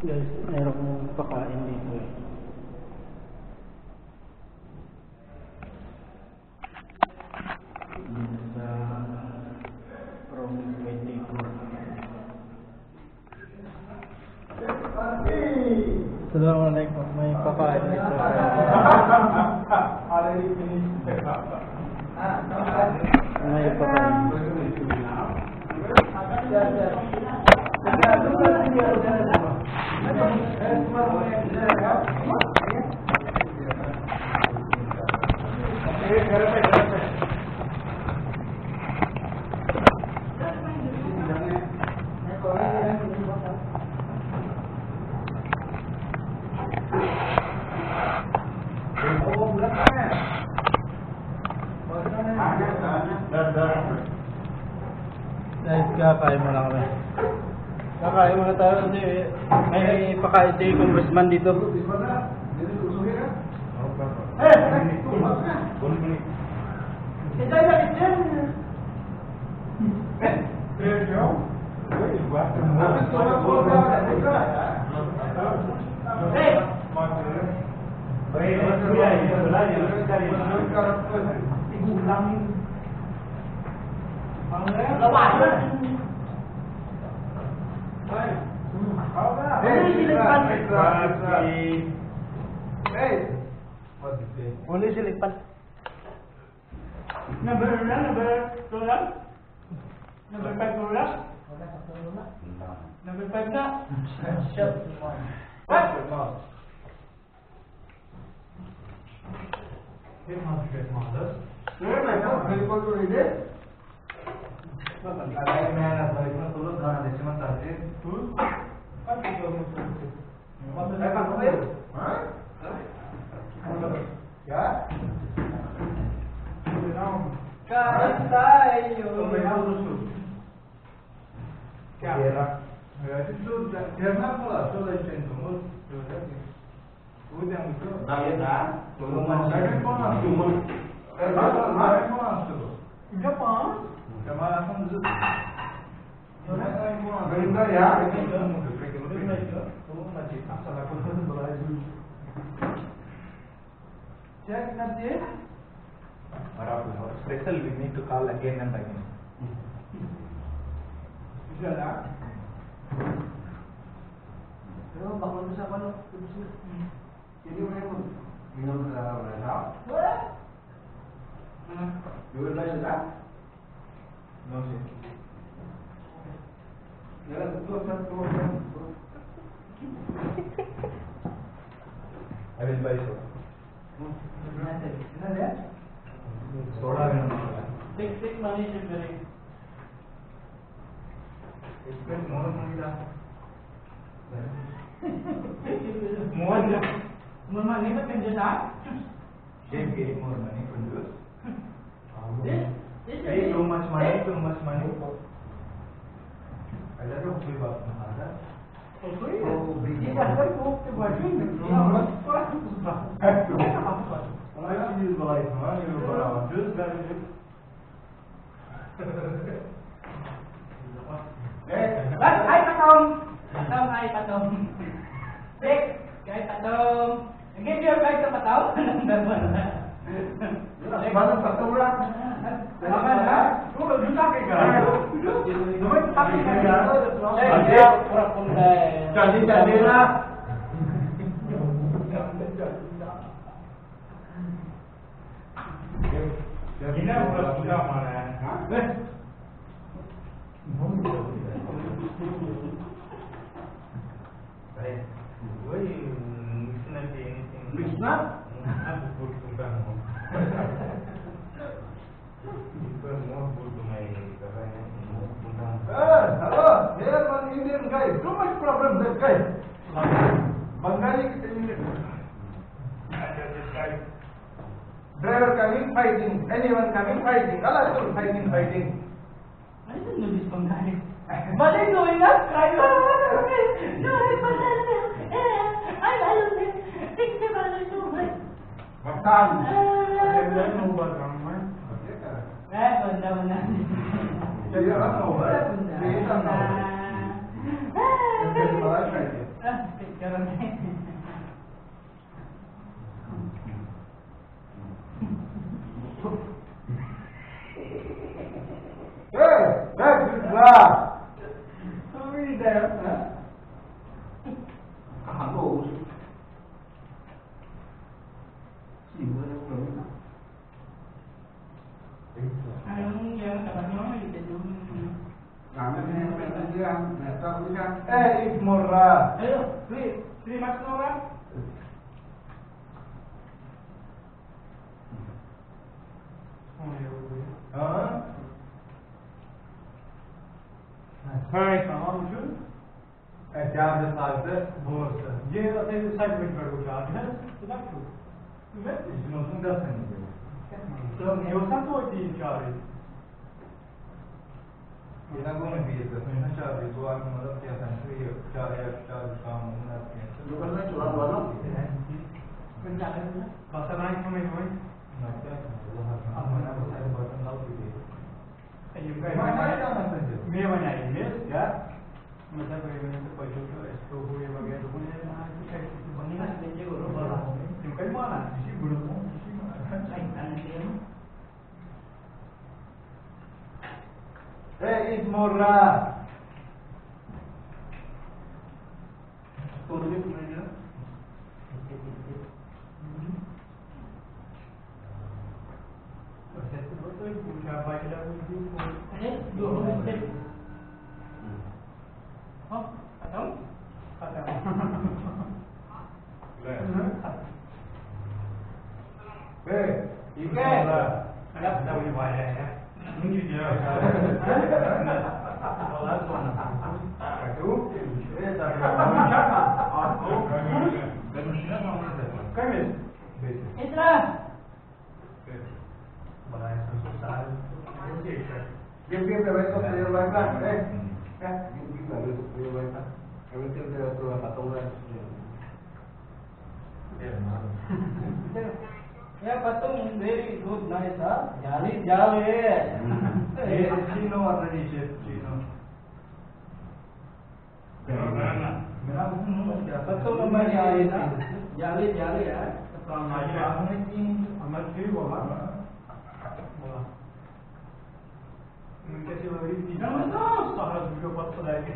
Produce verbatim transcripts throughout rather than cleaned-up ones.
Guys, meron kong pakain dito eh. Dito sa Promise twenty-four. Assalamualaikum, may pakain dito. May pakain. Guys, kakain mo lang kami. Kakain muna tayo kasi may pakain si Congressman dito. Eh! Kita na kitchen! Eh! Sergio? Boleh selipan. Number berapa? Number berapa? Number five berapa? Number five nak? Siap. What? Ini masih ke mana? Ini macam berikut tu ini. Ada yang mana? Berikut tu lu dah ada cuma tadi. Tu? Apa tu? Masuk apa kau? Hah? Ya? Kain tayo. Kaya. Itu jangan pula soal itu. Udah itu. Dah dah. Cuma saya pun cuma. Saya pun cuma. Jepang. Cuma langsung itu. Gerinda ya. Gerinda itu. Tuh masih asal aku tu belajar. Check nanti. Special we need to call again and again. Bisa tak? Kalau bakal bisa apa lo? Jadi mana pun minum dah berapa? Boleh. Dua belas tak? No sih. Jalan betul satu orang. I will buy so. Mana dia? Soda minum. Six six money should be. इसमें मोर नहीं था। मोर जा। मोर माने में पेंजे था। शेप के मोर माने पंजुस। Hey, too much money, too much money. ada tu kopi bapak ada. Kopi? Oh, biji. Ada kopi baju. Kalau ini balai, mana ini balai? Jus dari jus. Eh, hai patom. Patom, hai patom. Sik, guys patom. Again dia baik ke patom? Mana patom lah? Mana? Tu juta ke kan? Cuma tapi kan. Dia pura pura. Jadi jadi lah. Ini pura pura mana? Eh. Baik. Woi, misna anything. Misna? Aku put sudah mau. Itu mau put mai katanya mau pulang. Eh, hello. Here one Indian guy. Too much problem that guy. Bengali kita ini. Ada this guy. Driver coming fighting. Anyone coming fighting. Allah itu fighting fighting. I don't know this Bengali. But I know enough crime. No, it's Bengali. I don't know. Think about it too much. Makan. Saya nak buat ramai. Eh, benda-benda. Jadi apa? Benda. Kita nak. Eh, Sekarang ni. Hey, back to class. Sorry dah. Halus. Sibuk dah belum. Ang yang katanya itu tu. Kami ni macam dia, macam dia. Eh, Ismurra. Ayo, Sri, Sri masuk orang. Huh? Hai, Tamam şu. eh, charge sardı, borsa. ये असे साइड में कर कुछ आज है तो ना क्यों मैं İsmursun da sen diyor. तो ये वो सब तो तीन चार है Yine bunu bir yapıyorsun. Ne çağırıyor? Bu an numara yapıyorsun. Şuraya çağırıyor, çağırıyor, tamam, bunu yapıyorsun. Bukan lagi jual barang. bahasa lain sama itu kan Nanti apa nama saya buatan laut itu. ayo Mana guys ada nanti itu? मैं बनाई है क्या मतलब ये मैंने तो पैसों का इसको हुए वगैरह तो मुझे ना कि बनी ना देखिए वो बोला क्यों कहीं माना किसी गुरु को किसी माना Eh, Ismurra. Turun ni mana? पूछा बाइक अरे दो मिनट हाँ खत्म Eh, Ismurra. ada ada punya wajah ya mungkin dia kalau tuan Itu, eh, tapi kamu siapa aku dan mesinnya sama saja. kamu Beda. Isra Bahaya susah. Dia dia bebas kok dia bebas. Eh, kan? Dia bebas dia bebas. Kalau dia dia tu apa tahu kan? Eh, malu. ya patung very good nice ah jali jali Eh, Cino already chef Cino. Merah pun patung kembali air jali jali ya setelah Aku ni amal kiri bola bola mungkin sih lagi tidak betul sahaja juga pas lagi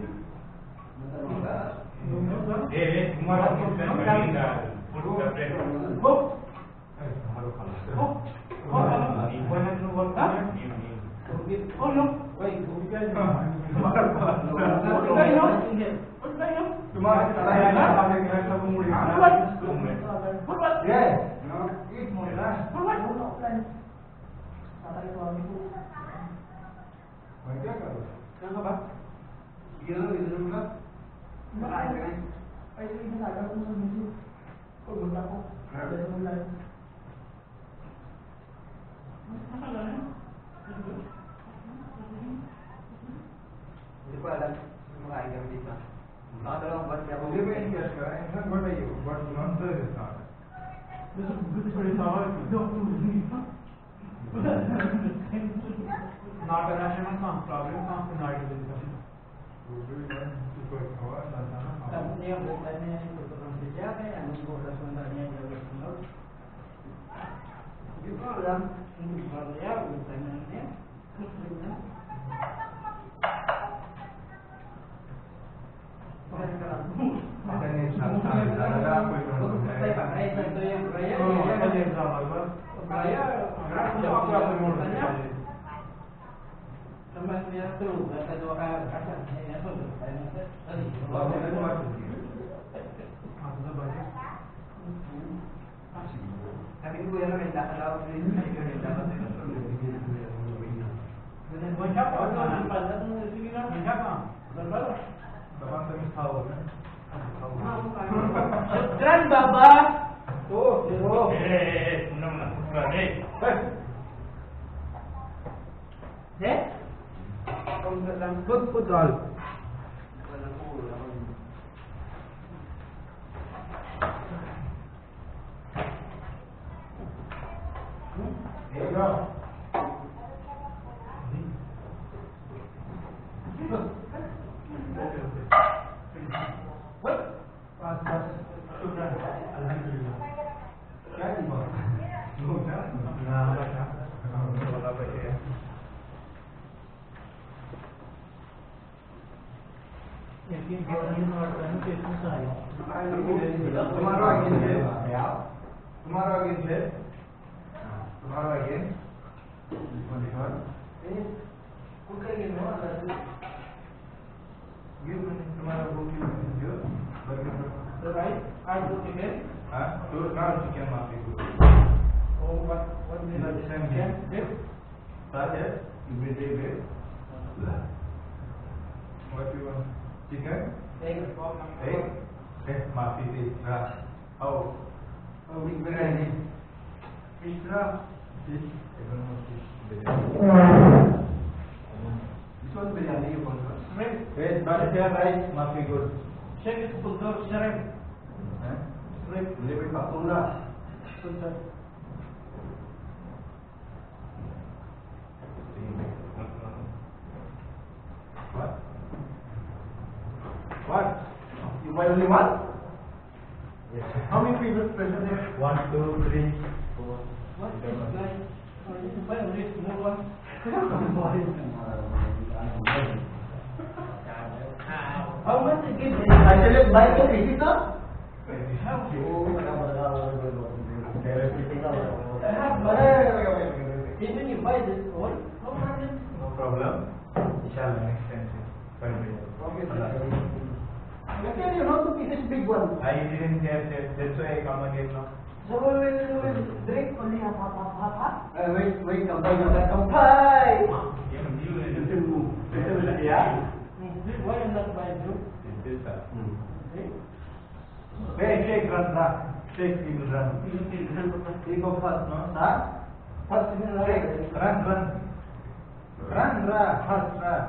Eh, eh, cuma aku kan meninggal. Puluh kapten. oh eh malu kalah. oh oh banyak keluar kan oh no wait bukan Malu kalah. bukan no bukan no Cuma saya ada yang saya muli. bukan Ya, Ismurra. Macam apa? Kenapa? Iya, itu juga. मुझे भी नहीं कैश करा है बट ये but मंत्र is not This is this is very sour. Not a national song, problem song is not discussion. Artinya bertanya keturunan sejarah yang membuat sebenarnya jauh sebelum. Juga dalam Indonesia bertanya muslimnya. ada nih ada apa itu Saya pakai satu yang raya, yang raya, raya, bertanya. Temannya tuh kata dua kali kata saya tuh tadi. lalu itu masuk Ada banyak. Tapi itu yang rendah kalau ini rendah Dengan banyak orang pada sini kan banyak kan. Betul. teman teman tahu kan Syukran Bapak. Tuh, tuh. Eh, undang-undang kurang eh. Eh? Kamu dalam put putul. ya What? Tomorrow again, yes. Yeah. Tomorrow again, yes. Tomorrow again. twenty-one. Give me tomorrow book you you. Right? I do chicken. Huh? Do now chicken must be good. Oh, what what do you like? Chicken? Beef? Sir, yes. You will take it. What you want? Chicken? Egg. Egg? Egg must be this. How? Oh, big biryani. Fish wrap. Fish. I don't know fish biryani. This one biryani you want? Shrimp. Yes, but here rice must be good. Check it for the shrimp. Huh? Shrimp. Little bit patuna. Good, sir. What? What? You buy only one? Yes. How many pieces special there? One, two, three, four. What is guys? Oh, you can buy only small one. How much is it? I tell you, buy two pieces, sir. Even you buy this one, no problem. No problem. Inshallah, next time. Fine. Okay, you know two pieces, big one. I didn't get that. That's why I come again now. So we will, we will drink only half, half, half, half, half. Uh, wait, wait, kampai, kampai, kampai. Yeah. Why you not buy two? This is Hmm. Hey, shake, run, run. Shake, you will run. You go first, no? Sir? First, you will Shake, run, run. Run, run, first, run.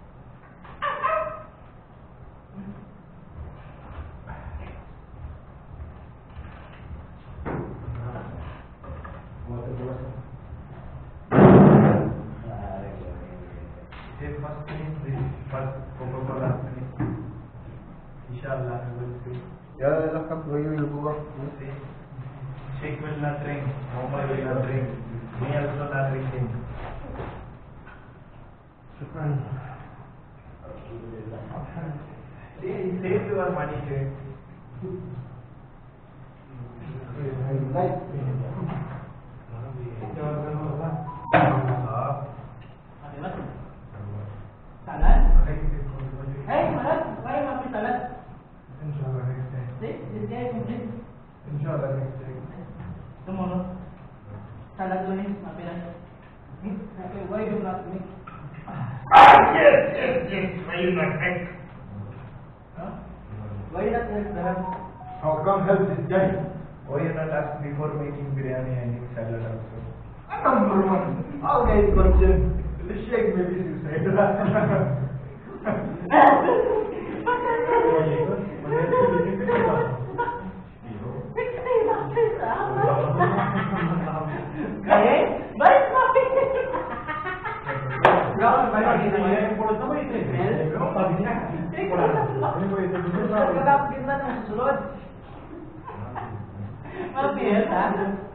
Take first finish this first Coca-Cola finish. Inshallah, we will see. Yeah, look up, we will go up. We'll see. Sheikh will not drink. Muhammad will not drink. Me also not drinking. Shukran. See, save your money, Sheikh. Like. Salad? Hey, salad? Why you want salad? Inshallah, next time. See, this guy is complete. Inshallah, next time. Tomorrow. Salad only, happy rice. Okay, why do not mix? Ah, yes, yes, yes. Why you not make? Huh? Why not mix salad? How come help this guy? Why you not ask before making biryani and eat salad also? Number one. Always question. The Sheikh maybe suicide. Eh? Baik tapi. Kalau banyak kita yang boleh sama itu. Kenapa kita sulut? Maaf ya, tak?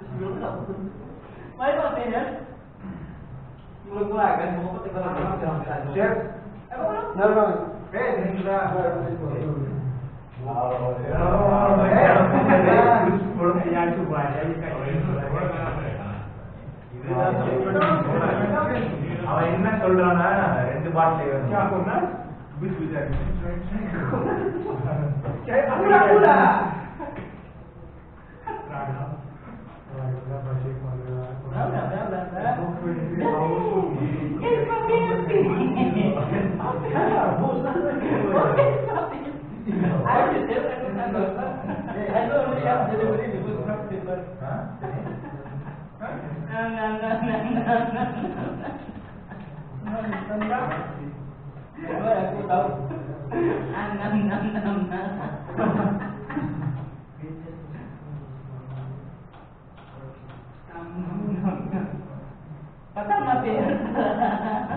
Baik maaf ya. Mulut gua kan, mau kita kalau Chef. No, no. Eh, ini sudah. அவன் என்ன சொல்றானா ரெண்டு பாட்டில் Aku tahu. Anam nam nam nam. Patah mati.